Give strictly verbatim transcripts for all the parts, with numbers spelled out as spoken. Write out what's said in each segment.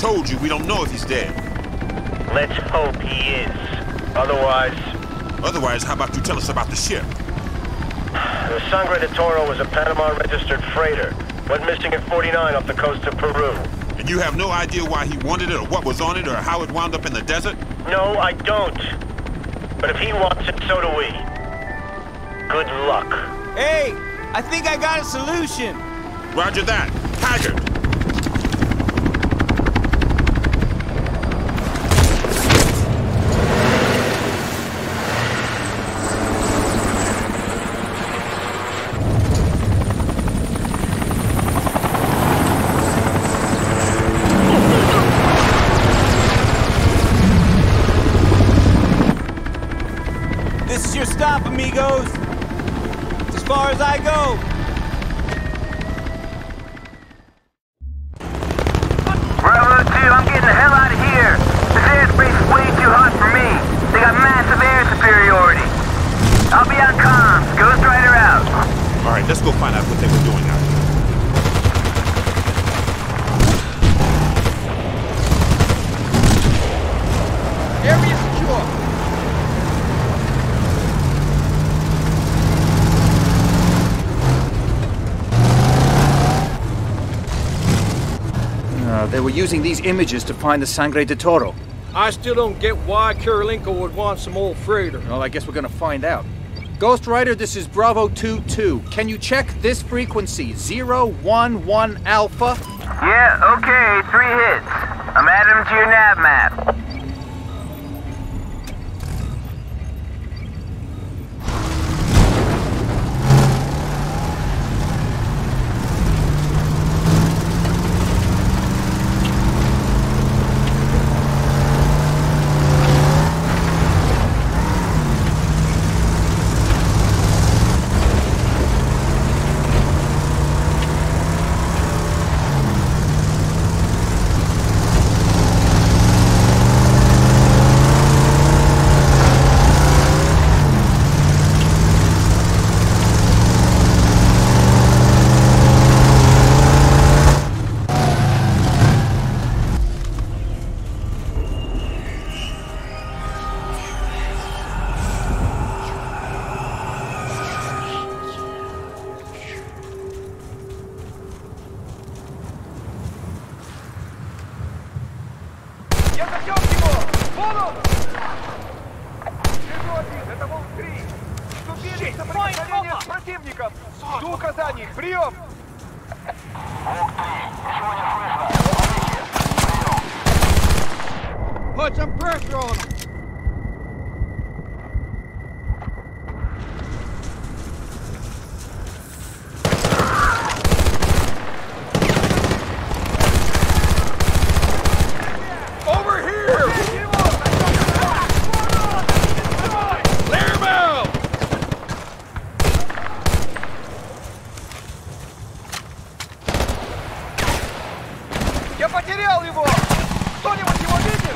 told you we don't know if he's dead. Let's hope he is. Otherwise... Otherwise, how about you tell us about the ship? The Sangre de Toro was a Panama-registered freighter. Went missing at forty-nine off the coast of Peru. And you have no idea why he wanted it, or what was on it, or how it wound up in the desert? No, I don't. But if he wants it, so do we. Good luck. Hey, I think I got a solution. Roger that. Haggard! This is your stop, amigos. It's as far as I go. Bravo two, I'm getting the hell out of here. This airspace is way too hot for me. They got massive air superiority. I'll be on comms. Ghost Rider out. All right, let's go find out what they were doing out here. Area secure. Uh, they were using these images to find the Sangre de Toro. I still don't get why Kirilenko would want some old freighter. Well, I guess we're gonna find out. Ghost Rider, this is Bravo two two. Can you check this frequency, zero one one Alpha? Yeah, okay, three hits. I'm adding them to your nav map. Put some pressure on him. Over here! Clear him out! Я потерял его! Кто-нибудь его видит?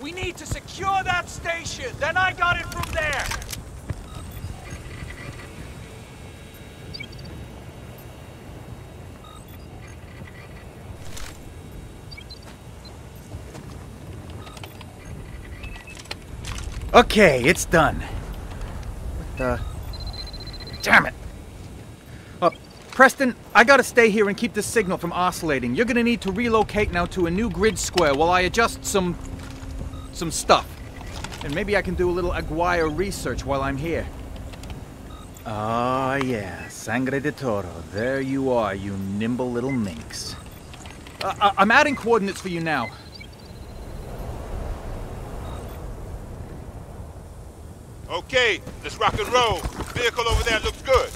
We need to secure that station. Then I got it from there. Okay, it's done. What the... Damn it! Uh, Preston, I gotta stay here and keep the signal from oscillating. You're gonna need to relocate now to a new grid square while I adjust some... some stuff. And maybe I can do a little Aguirre research while I'm here. Oh yeah, Sangre de Toro. There you are, you nimble little minx. Uh, I I'm adding coordinates for you now. Okay, let's rock and roll. Vehicle over there looks good.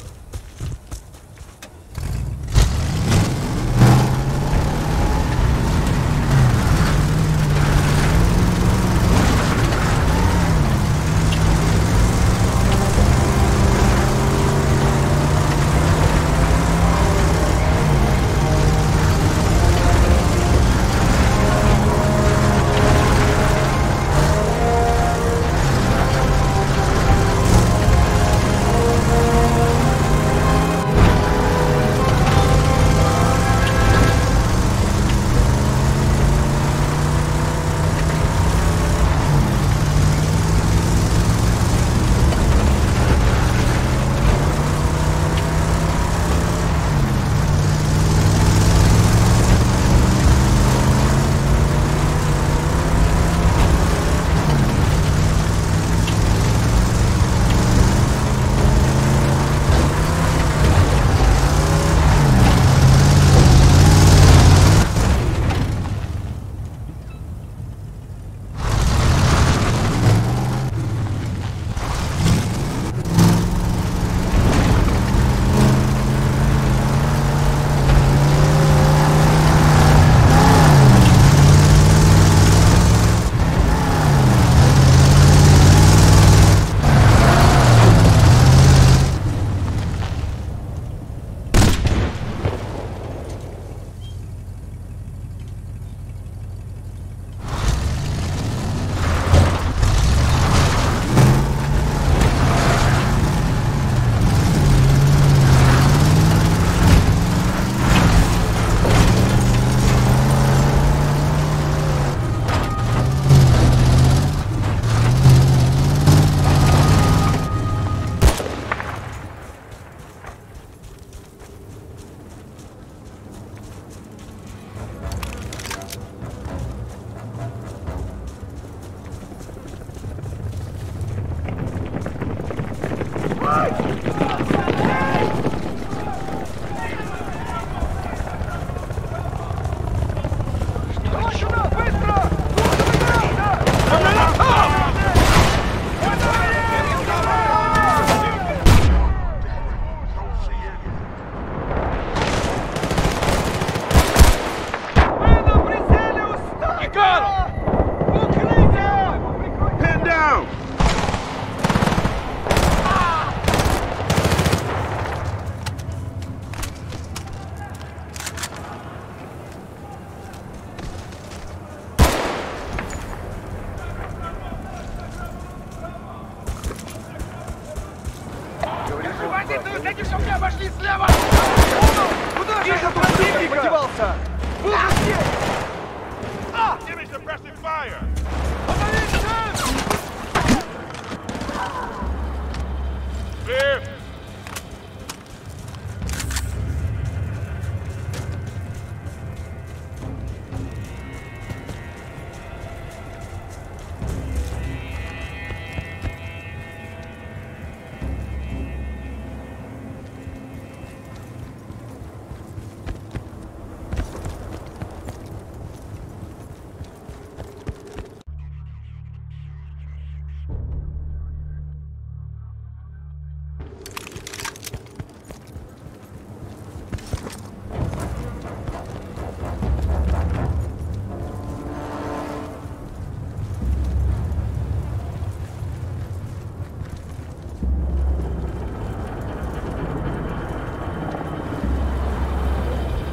Эти все мне обошли слева! Куда же этот противник подевался? Был же здесь! А! Enemy suppressing fire! Clear!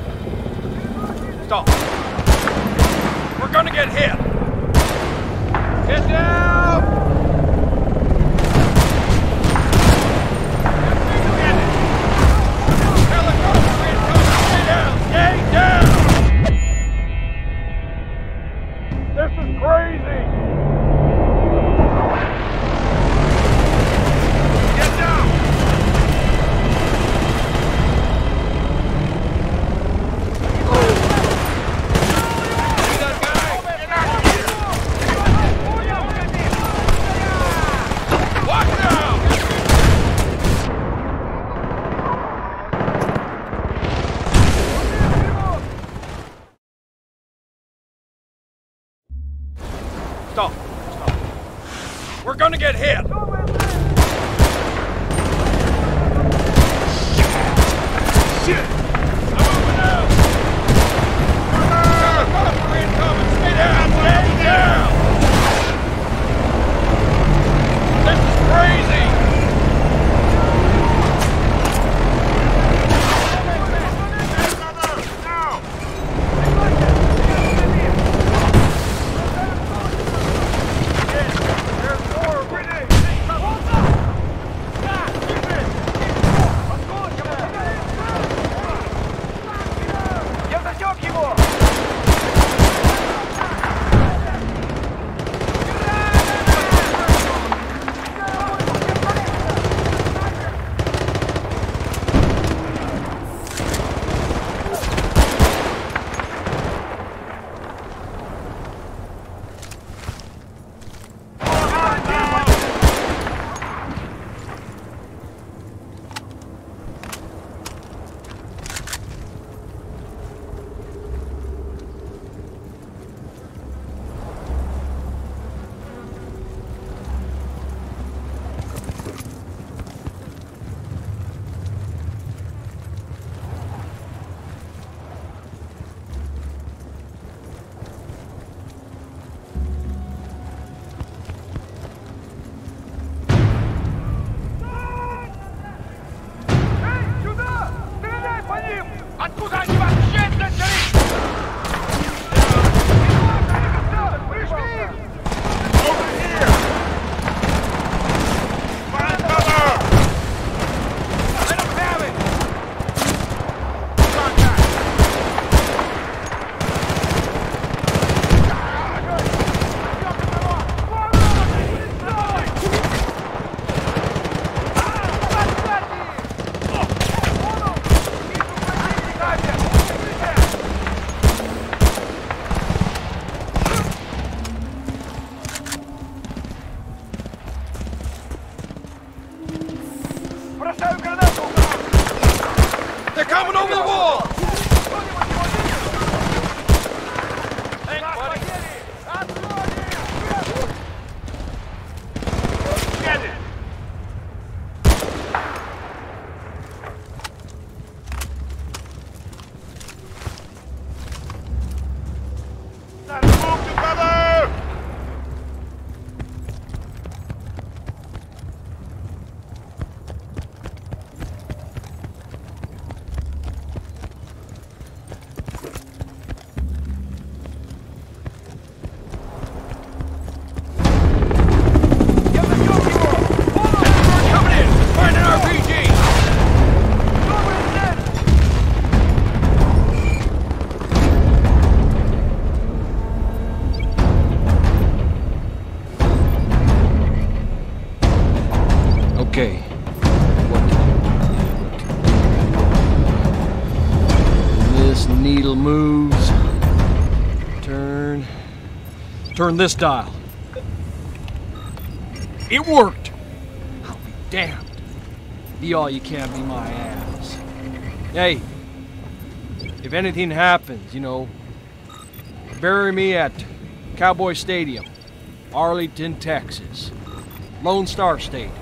Stop. We're gonna get hit. Get down! Helicopter incoming! Stay down! Stay down! This is crazy! Get down! See that guy? Get out of here! Watch out! Stop. Stop. We're gonna get hit! Shit! I'm moving out! Helicopter incoming! Stay down! Stay down! This is crazy! Я засек его! Эй, сюда! Стреляй по ним! Откуда они вообще начались? Пришли! Over here! Find cover! Let them have it! Contact! Бросаю гранату! They're coming over the wall! Эй, подери! Отходи! Get it! Move to cover! Я засек его! Вон он! Coming in! Find an R P G! Новая цель! Okay. This needle moves. Turn. Turn this dial. It worked! I'll be damned. Be all you can, be my ass. Hey, if anything happens, you know, bury me at Cowboy Stadium, Arlington, Texas. Lone Star State.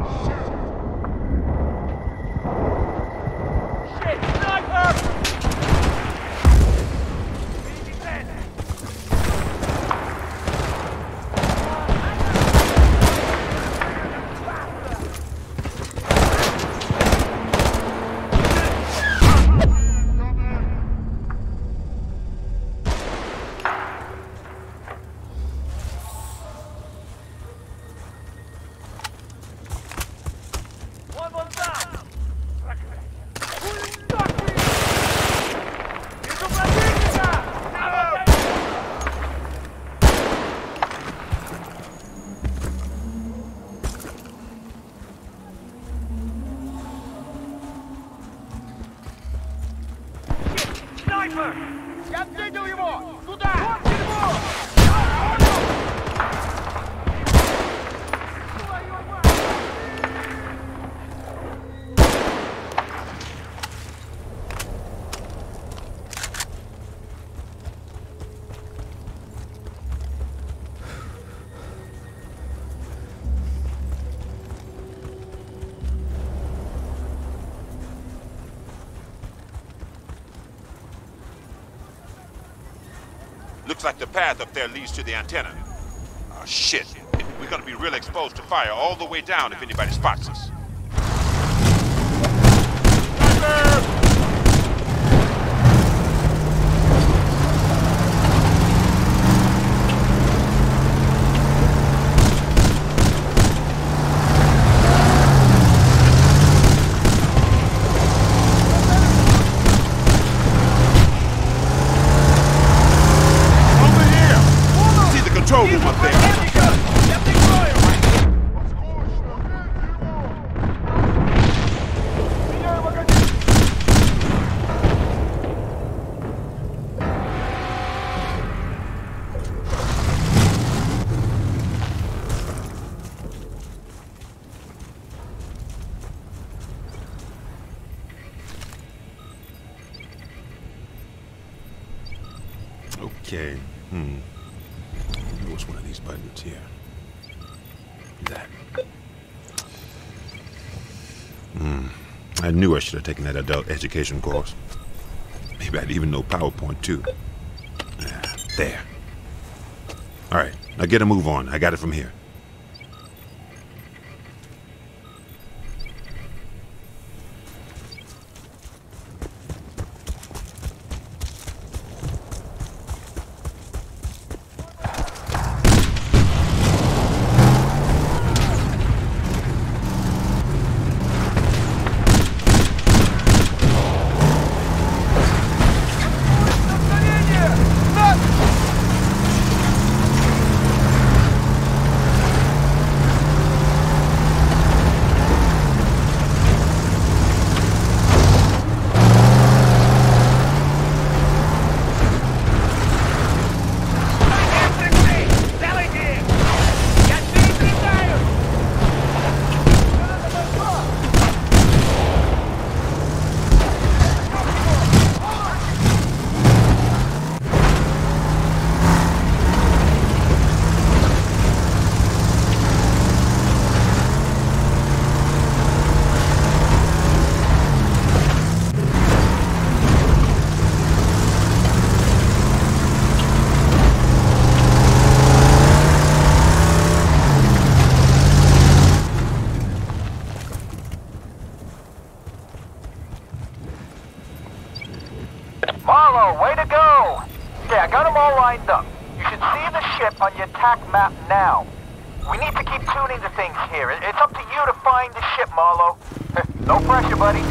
Я встретил его! Туда! Looks like the path up there leads to the antenna. Oh, shit. We're gonna be real exposed to fire all the way down if anybody spots us. Control room up there. Okay. Hmm. What's one of these buttons here? That. Hmm. I knew I should have taken that adult education course. Maybe I'd even know PowerPoint too. Ah, there. All right, now get a move on. I got it from here. Marlowe, way to go! Okay, I got them all lined up. You should see the ship on your tac map now. We need to keep tuning the things here. It's up to you to find the ship, Marlowe. No pressure, buddy.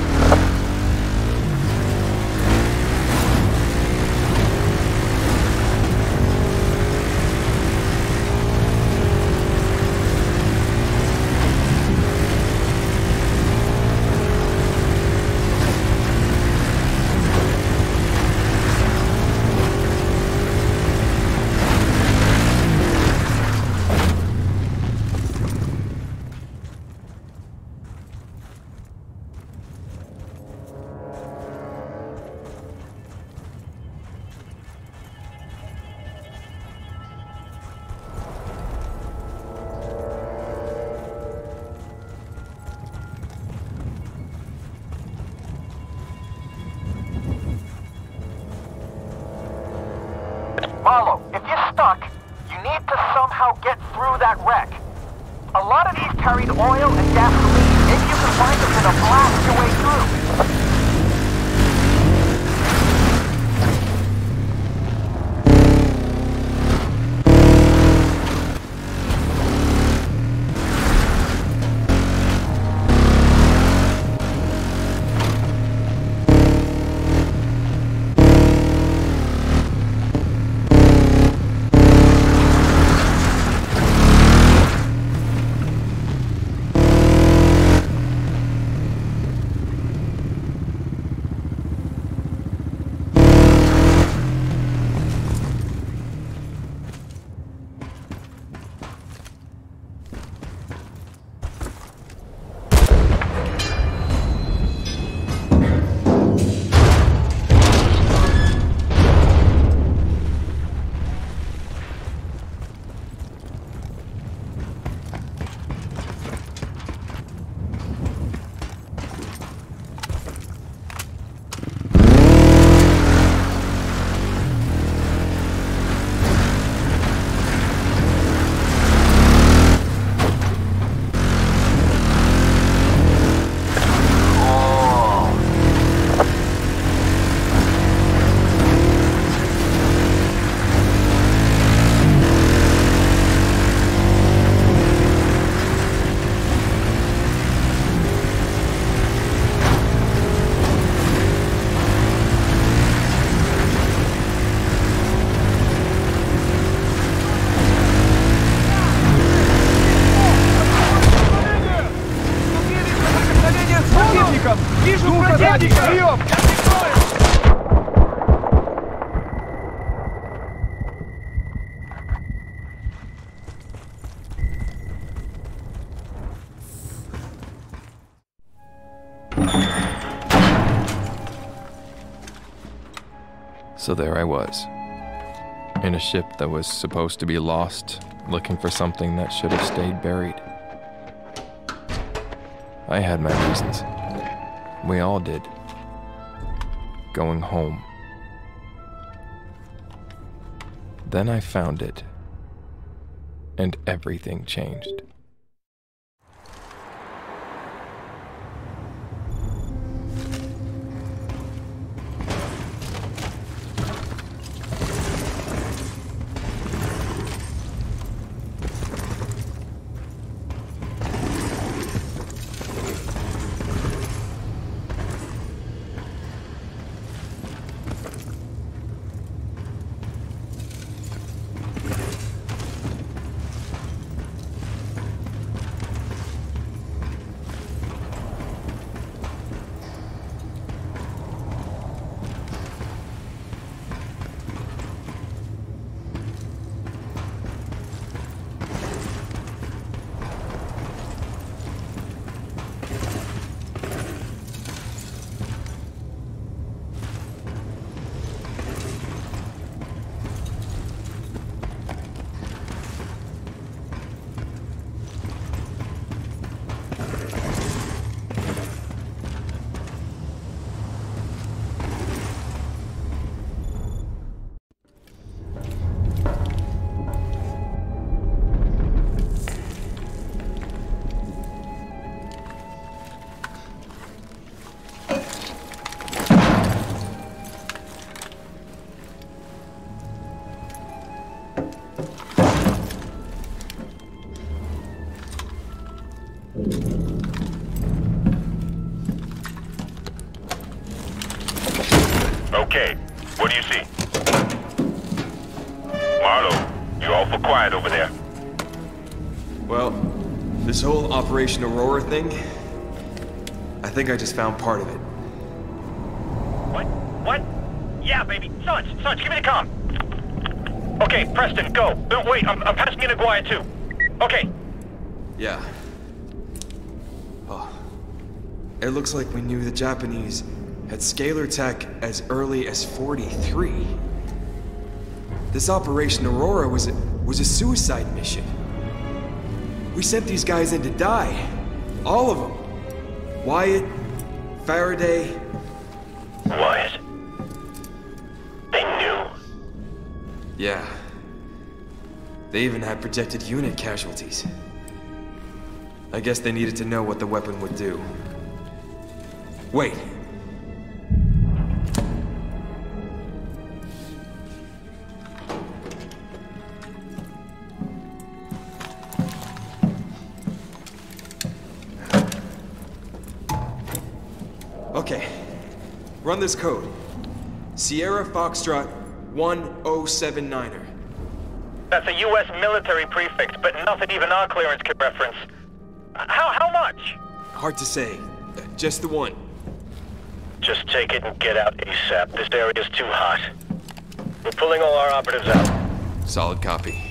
carried oil and gasoline. Maybe you can find them and blast your way through. So there I was, in a ship that was supposed to be lost, looking for something that should have stayed buried. I had my reasons. We all did. Going home. Then I found it, and everything changed. Okay, what do you see? Marlowe, you're awful quiet over there. Well, this whole Operation Aurora thing, I think I just found part of it. What? What? Yeah, baby. Sons, Sons, give me the comm. Okay, Preston, go. No, wait, I'm, I'm passing in Aguaya too. Okay. Yeah. Oh. It looks like we knew the Japanese had scalar tech as early as forty-three. This Operation Aurora was a, was a suicide mission. We sent these guys in to die. All of them. Wyatt, Faraday. Wyatt? They knew? Yeah. They even had projected unit casualties. I guess they needed to know what the weapon would do. Wait. Okay. Run this code. Sierra Foxtrot one oh seven niner. That's a U S military prefix, but nothing even our clearance can reference. How, how much? Hard to say. Uh, Just the one. Just take it and get out ASAP. This area's too hot. We're pulling all our operatives out. Solid copy.